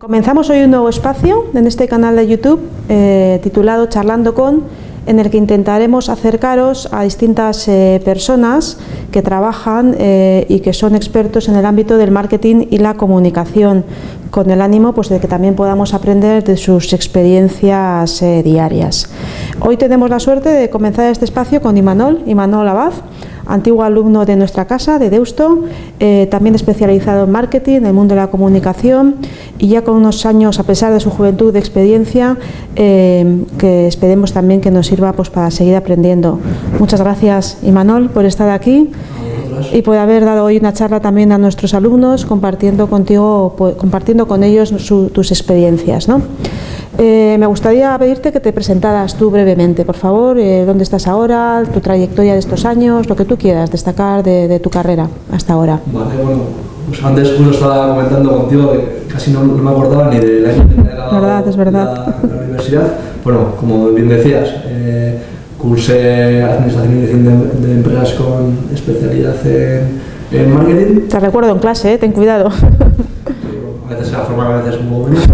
Comenzamos hoy un nuevo espacio en este canal de YouTube titulado Charlando con, en el que intentaremos acercaros a distintas personas que trabajan y que son expertos en el ámbito del marketing y la comunicación, con el ánimo pues, de que también podamos aprender de sus experiencias diarias. Hoy tenemos la suerte de comenzar este espacio con Imanol Abad, antiguo alumno de nuestra casa, de Deusto, también especializado en marketing, en el mundo de la comunicación, y ya con unos años, a pesar de su juventud, de experiencia, que esperemos también que nos sirva pues, para seguir aprendiendo. Muchas gracias, Imanol, por estar aquí y por haber dado hoy una charla también a nuestros alumnos, compartiendo con ellos tus experiencias, ¿no? Me gustaría pedirte que te presentaras tú brevemente, por favor, dónde estás ahora, tu trayectoria de estos años, lo que tú quieras destacar de tu carrera hasta ahora. Vale, bueno, pues antes justo estaba comentando contigo que casi no me acordaba ni del año que me acabado es verdad. La universidad. Bueno, como bien decías, cursé Administración y Dirección de Empresas con especialidad en marketing. Te recuerdo en clase, ten cuidado. A veces se la forma, a veces un poco menos.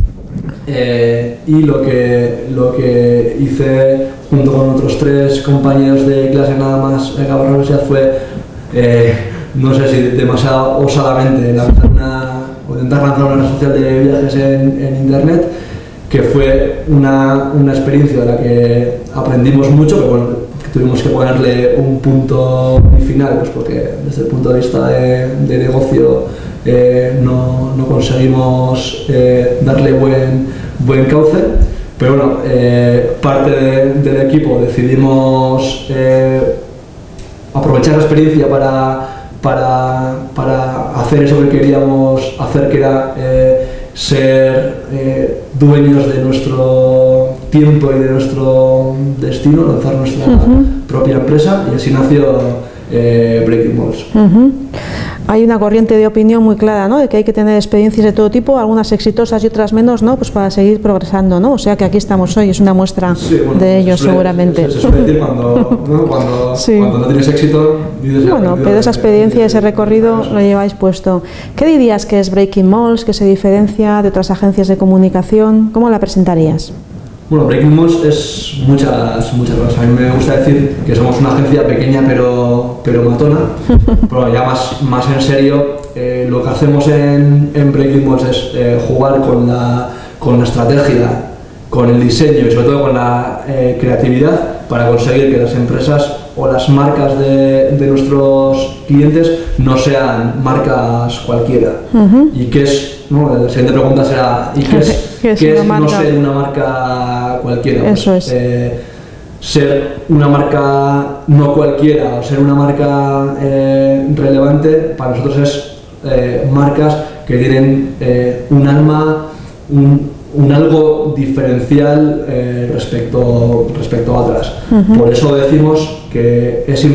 Y lo que hice junto con otros 3 compañeros de clase nada más acabar la universidad fue, no sé si demasiado osadamente, intentar lanzar una red social de viajes en internet, que fue una experiencia de la que aprendimos mucho, pero bueno, tuvimos que ponerle un punto final, pues porque desde el punto de vista de negocio no conseguimos darle buen cauce, pero bueno, parte del equipo decidimos aprovechar la experiencia para hacer eso que queríamos hacer, que era ser dueños de nuestro tiempo y de nuestro destino, lanzar nuestra propia empresa, y así nació Breaking Balls. Hay una corriente de opinión muy clara, ¿no?, de que hay que tener experiencias de todo tipo, algunas exitosas y otras menos, ¿no?, pues para seguir progresando, ¿no? O sea que aquí estamos hoy, es una muestra de ello, seguramente. Se suele decir cuando no tienes éxito, dices, bueno, pero esa experiencia, ese recorrido lo lleváis puesto. ¿Qué dirías que es Breaking Balls, que se diferencia de otras agencias de comunicación? ¿Cómo la presentarías? Bueno, Breaking Balls es muchas cosas. A mí me gusta decir que somos una agencia pequeña pero matona. Pero ya más en serio, lo que hacemos en Breaking Balls es jugar con la estrategia, con el diseño y sobre todo con la creatividad para conseguir que las empresas o las marcas de nuestros clientes no sean marcas cualquiera. ¿Y qué es? ¿No? La siguiente pregunta será, ¿y qué es no ser una marca cualquiera? Eso pues, es. Ser una marca no cualquiera o ser una marca relevante para nosotros es marcas que tienen un alma, un algo diferencial respecto a otras. Por eso decimos que es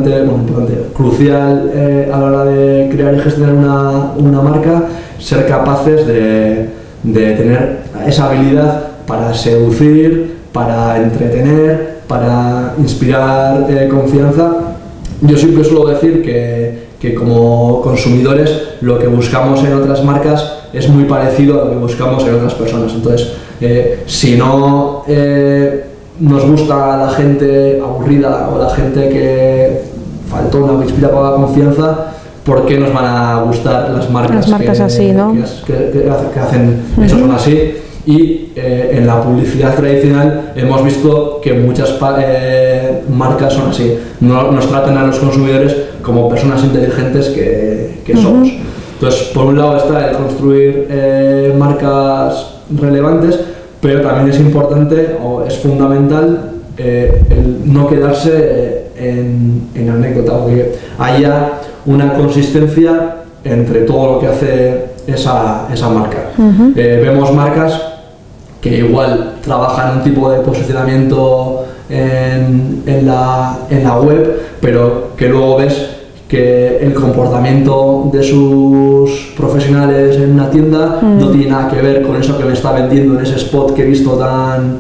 crucial a la hora de crear y gestionar una marca, ser capaces de tener esa habilidad para seducir, para entretener, para inspirar confianza. Yo siempre suelo decir que como consumidores lo que buscamos en otras marcas es muy parecido a lo que buscamos en otras personas. Entonces, si no nos gusta la gente aburrida o la gente que faltona o que inspira poca confianza, ¿por qué nos van a gustar las marcas así, ¿no? que hacen eso son así? Y en la publicidad tradicional hemos visto que muchas marcas son así. No nos tratan a los consumidores como personas inteligentes que somos. Entonces, por un lado está el construir marcas relevantes, pero también es importante o es fundamental el no quedarse en anécdota, o que haya una consistencia entre todo lo que hace esa marca. Vemos marcas que igual trabajan un tipo de posicionamiento en la web, pero que luego ves que el comportamiento de sus profesionales en una tienda no tiene nada que ver con eso que me está vendiendo en ese spot que he visto tan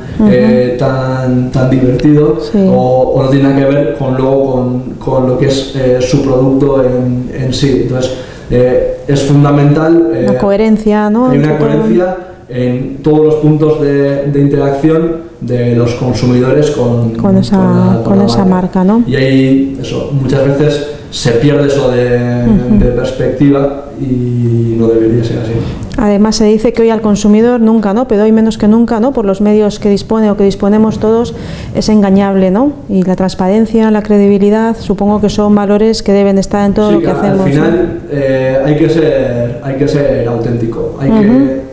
divertido, o no tiene nada que ver con lo que es su producto en sí. Entonces, es fundamental. La coherencia, ¿no? Hay una coherencia en todos los puntos de interacción de los consumidores con esa marca, ¿no? Y ahí, eso, muchas veces se pierde eso de perspectiva y no debería ser así. Además se dice que hoy al consumidor nunca, ¿no? Pero hoy menos que nunca, ¿no? Por los medios que dispone o que disponemos todos, es engañable, ¿no? Y la transparencia, la credibilidad, supongo que son valores que deben estar en todo lo que hacemos. Al final, ¿no? Hay que ser auténtico, hay que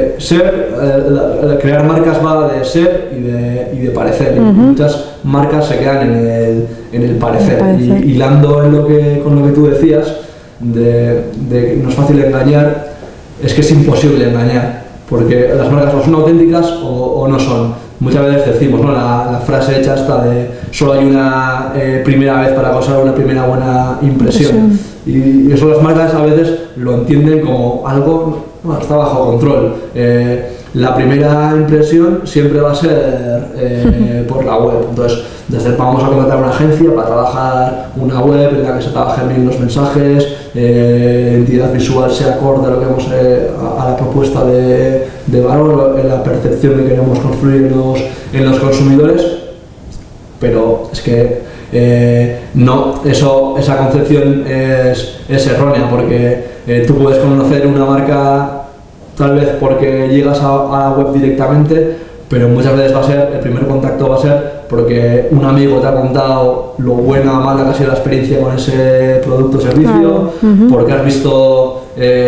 crear marcas va de ser y de parecer. Y muchas marcas se quedan en el parecer. Y hilando con lo que tú decías, de que no es fácil engañar, es que es imposible engañar, porque las marcas o son auténticas o no son. Muchas veces decimos, ¿no? La frase hecha esta de solo hay una primera vez para causar una primera buena impresión. Y eso las marcas a veces lo entienden como algo, bueno, está bajo control. La primera impresión siempre va a ser por la web. Entonces, vamos a contratar una agencia para trabajar una web en la que se trabajen bien los mensajes, entidad visual sea acorde a lo que vamos a la propuesta de valor, en la percepción que queremos construir en los consumidores, pero es que no, esa concepción es errónea, porque tú puedes conocer una marca tal vez porque llegas a la web directamente, pero muchas veces el primer contacto va a ser porque un amigo te ha contado lo buena o mala que ha sido la experiencia con ese producto o servicio, porque has visto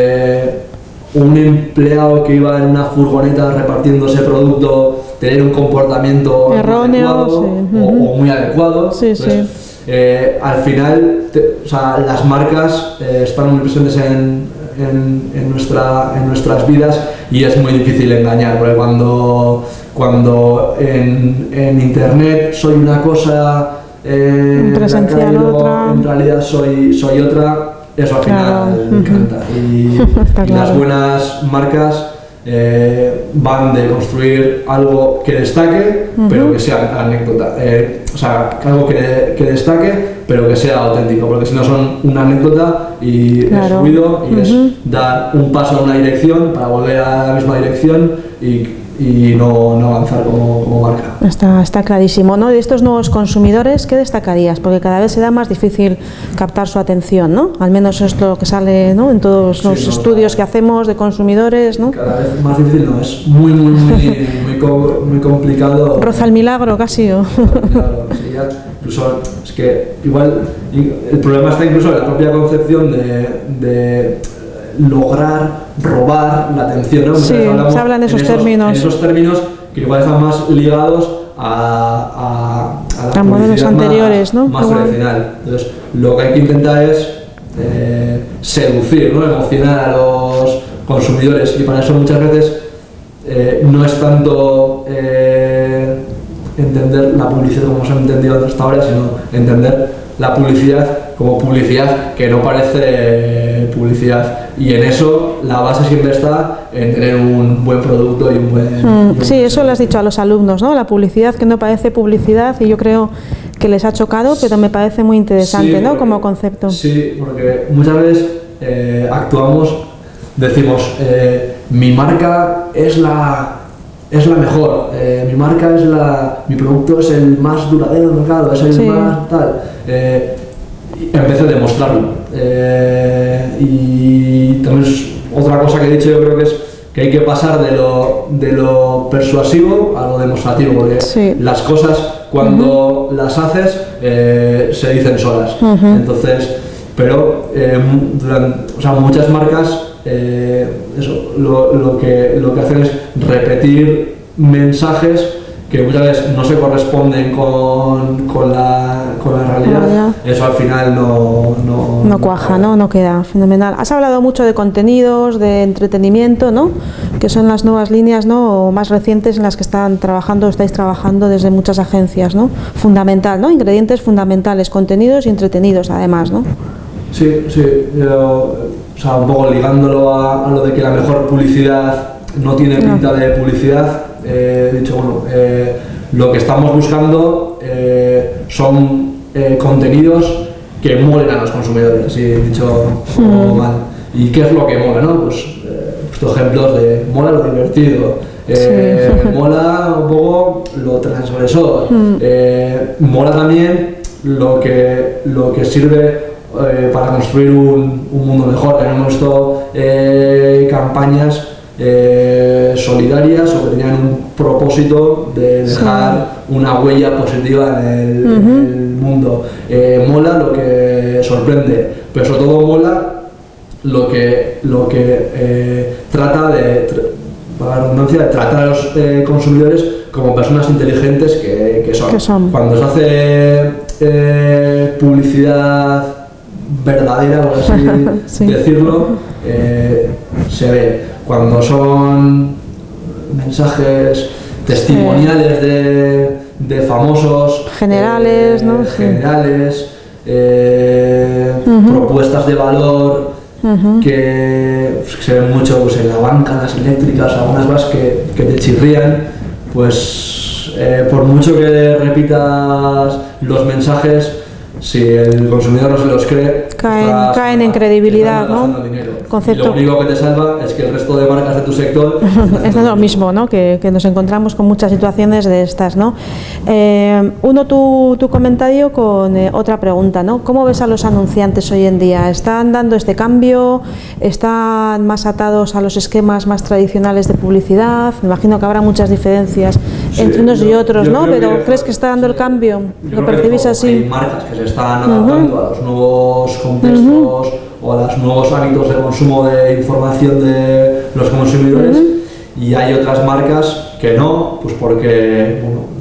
un empleado que iba en una furgoneta repartiendo ese producto tener un comportamiento erróneo, adecuado, o muy adecuado. Entonces, al final, las marcas están muy presentes en nuestras vidas y es muy difícil engañar, porque cuando en internet soy una cosa, presencial otra, en realidad soy otra, eso al final encanta. Y las buenas marcas van de construir algo que destaque, pero que sea anécdota. Algo que destaque, pero que sea auténtico, porque si no son una anécdota y es ruido y es dar un paso en una dirección para volver a la misma dirección y no avanzar como marca. Está clarísimo, ¿no? De estos nuevos consumidores, ¿qué destacarías? Porque cada vez será más difícil captar su atención, ¿no? Al menos es lo que sale, ¿no? En todos los estudios que hacemos de consumidores, ¿no? Cada vez más difícil, no, es muy complicado. Roza el milagro casi, ¿o? Claro, sí, incluso es que igual el problema está incluso en la propia concepción de lograr robar la atención, ¿no? Sí, se hablan de esos términos. En esos términos que igual están más ligados a modelos anteriores, ¿no? Más tradicional. Entonces, lo que hay que intentar es seducir, ¿no? Emocionar a los consumidores, y para eso muchas veces no es tanto entender la publicidad como se ha entendido hasta ahora, sino entender la publicidad como publicidad que no parece publicidad, y en eso la base siempre está en tener un buen producto y un buen... Sí, eso lo has dicho a los alumnos, ¿no? La publicidad que no parece publicidad, y yo creo que les ha chocado, pero me parece muy interesante, ¿no? Como concepto. Sí, porque muchas veces decimos, mi marca es la mejor, mi producto es el más duradero del mercado, es el más tal. En vez de demostrarlo. Y también es otra cosa que he dicho, yo creo que es que hay que pasar de lo persuasivo a lo demostrativo, porque las cosas cuando las haces se dicen solas. Entonces, pero muchas marcas lo que hacen es repetir mensajes que muchas veces no se corresponden con la realidad. Eso al final no cuaja, no queda. Fenomenal. Has hablado mucho de contenidos, de entretenimiento, ¿no? Que son las nuevas líneas, ¿no? O más recientes en las que estáis trabajando desde muchas agencias, ¿no? Fundamental, ¿no? Ingredientes fundamentales, contenidos y entretenidos además, ¿no? Sí, un poco ligándolo a lo de que la mejor publicidad no tiene pinta de publicidad. Lo que estamos buscando son contenidos que molen a los consumidores, así dicho mal. ¿Y qué es lo que mola, no? Pues estos ejemplos de mola lo divertido, mola un poco lo transgresor, mola también lo que sirve para construir un mundo mejor. Hemos visto campañas solidarias o que tenían un propósito de dejar una huella positiva en el mundo. Mola lo que sorprende, pero sobre todo mola lo que trata de, para la redundancia, de tratar a los consumidores como personas inteligentes que son. Cuando se hace publicidad verdadera, por así decirlo, se ve. Cuando son mensajes testimoniales de famosos, generales, ¿no? Generales, propuestas de valor que se ven mucho pues, en la banca, en las eléctricas, algunas cosas que te chirrían, pues por mucho que repitas los mensajes, si el consumidor no se los cree, caen en credibilidad, ¿no? Concepto. Y lo único que te salva es que el resto de marcas de tu sector es lo mismo, ¿no? Que nos encontramos con muchas situaciones de estas, ¿no? Uno tu comentario con otra pregunta, ¿no? ¿Cómo ves a los anunciantes hoy en día? ¿Están dando este cambio? ¿Están más atados a los esquemas más tradicionales de publicidad? Me imagino que habrá muchas diferencias entre unos y otros, ¿no? Pero ¿crees que está dando el cambio? ¿Lo percibís así? Hay marcas que se están adaptando a los nuevos contextos o a los nuevos hábitos de consumo de información de los consumidores, y hay otras marcas que no, pues porque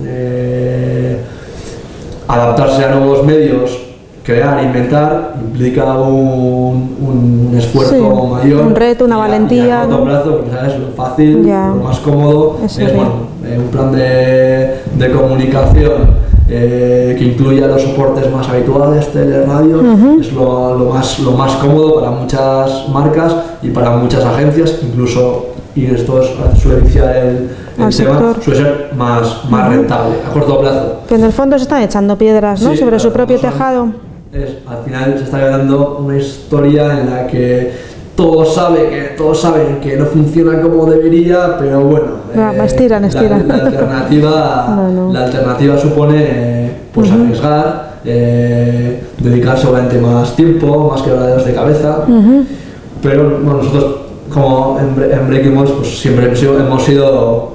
adaptarse a nuevos medios, crear, inventar, implica un esfuerzo mayor, un reto, una valentía, a corto plazo, ¿sabes? Lo fácil, lo más cómodo es un plan de comunicación que incluya los soportes más habituales, tele, radio, es lo más cómodo para muchas marcas y para muchas agencias, incluso, y esto suele iniciar el tema, suele ser más rentable a corto plazo. Que en el fondo se están echando piedras, ¿no? Sobre su propio tejado. Al final se está dando una historia en la que todos saben que no funciona como debería, pero bueno, estiran. La alternativa supone pues arriesgar, dedicar seguramente más tiempo, más quebraderos de cabeza, pero bueno, nosotros como en Breaking Balls pues siempre hemos sido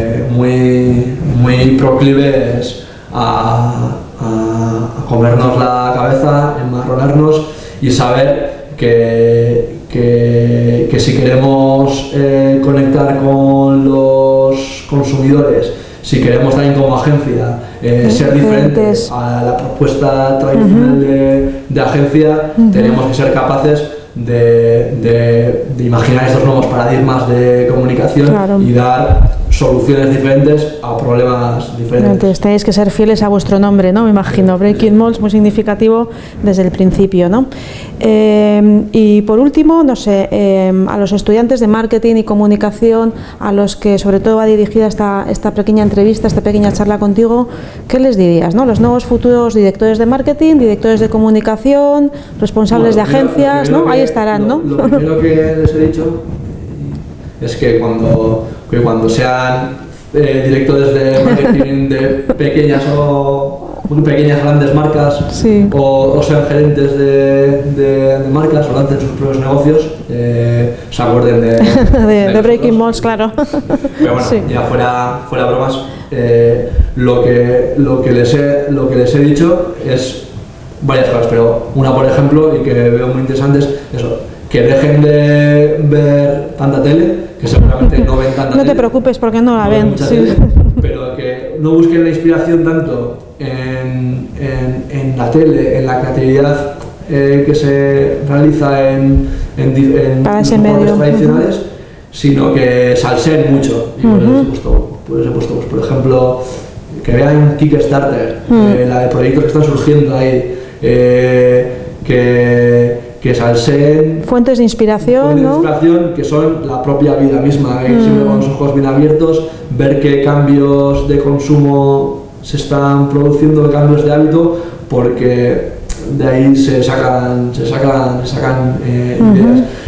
muy proclives a comernos la cabeza, enmarronarnos y saber que si queremos conectar con los consumidores, si queremos también como agencia ser diferentes a la propuesta tradicional de agencia, tenemos que ser capaces de imaginar estos nuevos paradigmas de comunicación y dar soluciones diferentes a problemas diferentes. Tenéis que ser fieles a vuestro nombre, ¿no? Me imagino. Breaking Balls, muy significativo desde el principio, ¿no? Y por último, no sé, a los estudiantes de marketing y comunicación, a los que sobre todo va dirigida esta pequeña entrevista, esta pequeña charla contigo, ¿qué les dirías, no? Los nuevos futuros directores de marketing, directores de comunicación, responsables de agencias, ¿no? Ahí estarán, ¿no? Lo primero que les he dicho es que cuando sean directores de marketing de pequeñas grandes marcas, o sean gerentes de marcas o lancen sus propios negocios, se acuerden de Breaking Balls, claro. Pero bueno, ya fuera bromas, lo que les he dicho es varias cosas, pero una, por ejemplo, y que veo muy interesante, es eso, que dejen de ver tanta tele, que seguramente no ven tanta tele. No te preocupes porque no la ven. Tele, pero que no busquen la inspiración tanto en la tele, en la creatividad que se realiza en soportes tradicionales, sino que salsen mucho. Y por eso he puesto, por ejemplo, que vean Kickstarter, la de proyectos que están surgiendo ahí, que salseen fuentes de inspiración, que son la propia vida misma, siempre con los ojos bien abiertos, ver qué cambios de consumo se están produciendo, qué cambios de hábito, porque de ahí se sacan ideas.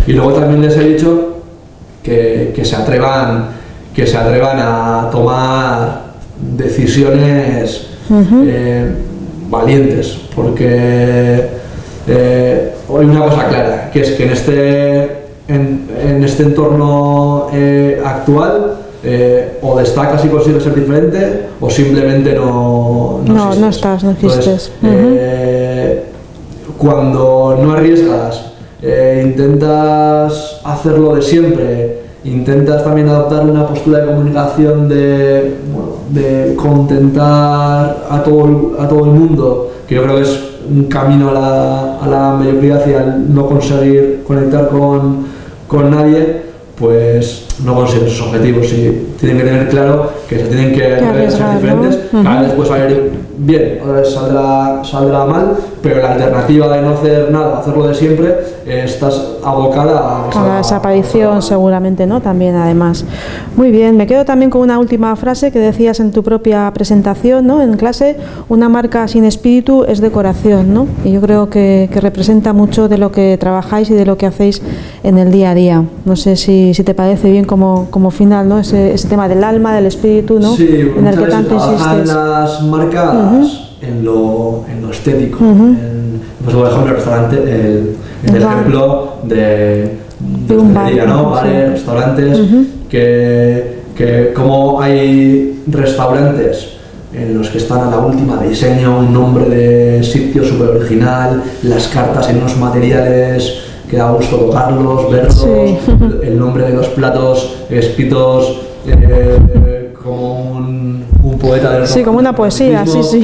Y luego también les he dicho que se atrevan a tomar decisiones valientes, porque hay una cosa clara, que es que en este entorno actual o destacas y consigues ser diferente o simplemente no existes. Entonces, cuando no arriesgas, intentas hacerlo de siempre, intentas también adoptar una postura de comunicación de contentar a todo el mundo, que yo creo que es un camino a la mediocridad y al no conseguir conectar con nadie, pues no consiguen sus objetivos. Y tienen que tener claro que se tienen que ser diferentes, ¿no? Cada vez puede salir bien, otra vez saldrá mal, pero la alternativa de no hacer nada, hacerlo de siempre, estás abocada a la desaparición seguramente, ¿no? También, además. Muy bien, me quedo también con una última frase que decías en tu propia presentación, ¿no? En clase: una marca sin espíritu es decoración, ¿no? Y yo creo que representa mucho de lo que trabajáis y de lo que hacéis en el día a día. No sé si te parece bien como final, ¿no? Ese tema del alma, del espíritu, ¿no? Sí, en el que tanto insistes. Las marcas en lo estético. Pues, por ejemplo, el restaurante, el ejemplo de un bar, ¿no? Bares, restaurantes, que como hay restaurantes en los que están a la última de diseño, un nombre de sitio súper original, las cartas en unos materiales que da gusto tocarlos, verlos, el nombre de los platos escritos como un poeta del... Sí, como una poesía, sí.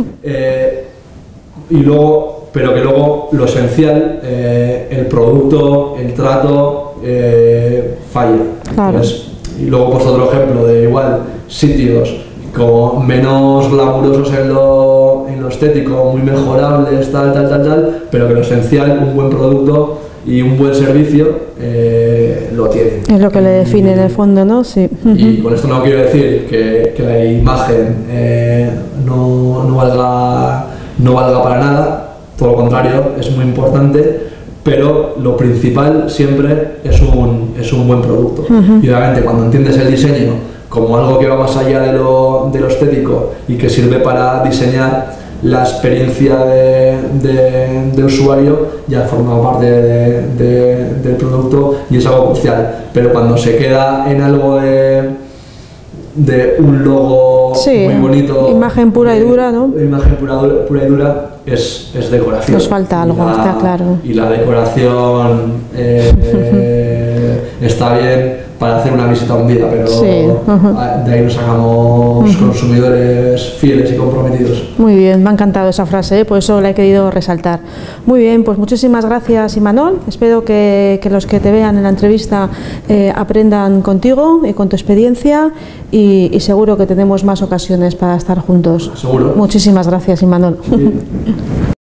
Pero que luego lo esencial, el producto, el trato, falla. Claro. Entonces, y luego pues otro ejemplo de igual sitios como menos glamurosos en lo estético, muy mejorables, tal, pero que lo esencial, un buen producto y un buen servicio, lo tiene. Es lo que le define en el fondo, ¿no? Sí. Y con esto no quiero decir que la imagen no valga para nada, todo lo contrario, es muy importante, pero lo principal siempre es un buen producto. Y obviamente cuando entiendes el diseño como algo que va más allá de lo estético y que sirve para diseñar la experiencia de usuario, ya forma parte del producto y es algo crucial. Pero cuando se queda en algo de un logo muy bonito, imagen pura y dura, ¿no? Imagen pura y dura, es decoración. Nos falta algo, está claro. Y la decoración está bien para hacer una visita un día, pero de ahí nos sacamos consumidores fieles y comprometidos. Muy bien, me ha encantado esa frase, por eso la he querido resaltar. Muy bien, pues muchísimas gracias, Imanol. Espero que los que te vean en la entrevista aprendan contigo y con tu experiencia y seguro que tenemos más ocasiones para estar juntos. Seguro. Muchísimas gracias, Imanol. Sí.